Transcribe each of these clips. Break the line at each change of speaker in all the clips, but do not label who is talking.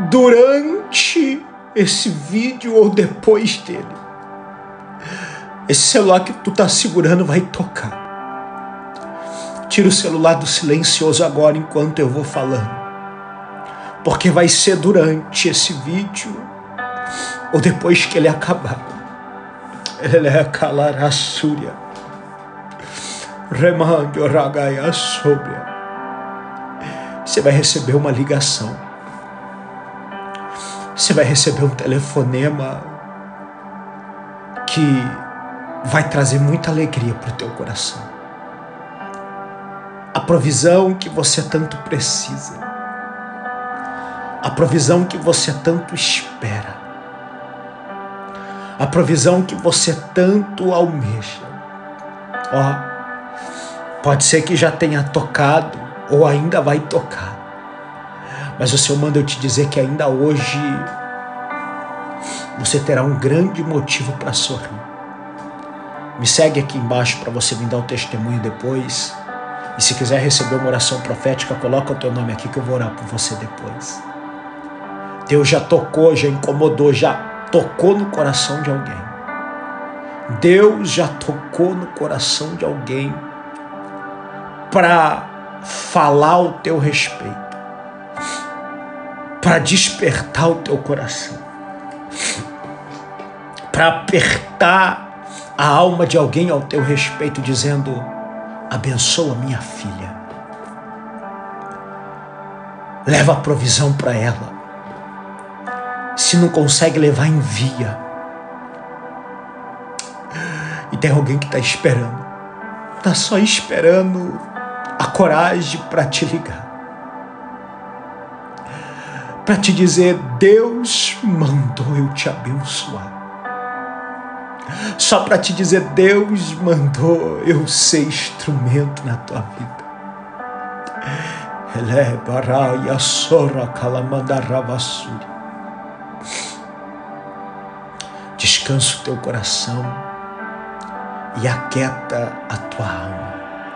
durante esse vídeo ou depois dele, esse celular que tu tá segurando vai tocar. Tira o celular do silencioso agora enquanto eu vou falando, porque vai ser durante esse vídeo ou depois que ele acabar. Ele é calarassúria. Remando ragaia sobria. Você vai receber uma ligação. Você vai receber um telefonema que vai trazer muita alegria para o teu coração. A provisão que você tanto precisa. A provisão que você tanto espera. A provisão que você tanto almeja. Pode ser que já tenha tocado ou ainda vai tocar. Mas o Senhor manda eu te dizer que ainda hoje você terá um grande motivo para sorrir. Me segue aqui embaixo para você me dar o testemunho depois. E se quiser receber uma oração profética, coloca o teu nome aqui que eu vou orar por você depois. Deus já tocou, já incomodou, já tocou no coração de alguém. Deus já tocou no coração de alguém para falar ao teu respeito, para despertar o teu coração, para apertar a alma de alguém ao teu respeito, dizendo: abençoa minha filha, leva a provisão para ela, se não consegue levar, envia. E tem alguém que está esperando, está só esperando a coragem para te ligar, para te dizer: Deus mandou eu te abençoar. Só para te dizer: Deus mandou eu ser instrumento na tua vida. Descansa o teu coração e aquieta a tua alma,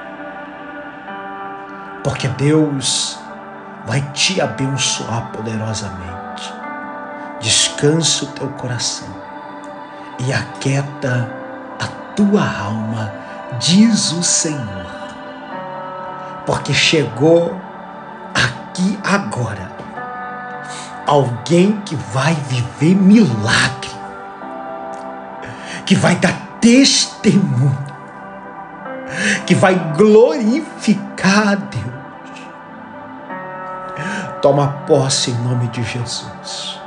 porque Deus vai te abençoar poderosamente. Descansa o teu coração e aquieta a tua alma, diz o Senhor, porque chegou aqui agora alguém que vai viver milagre, que vai dar testemunho, que vai glorificar a Deus. Toma posse em nome de Jesus.